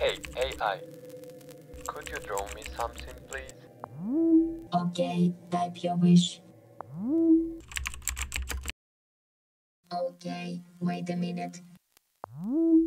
Hey, AI, could you draw me something, please? Okay, type your wish. Okay, wait a minute.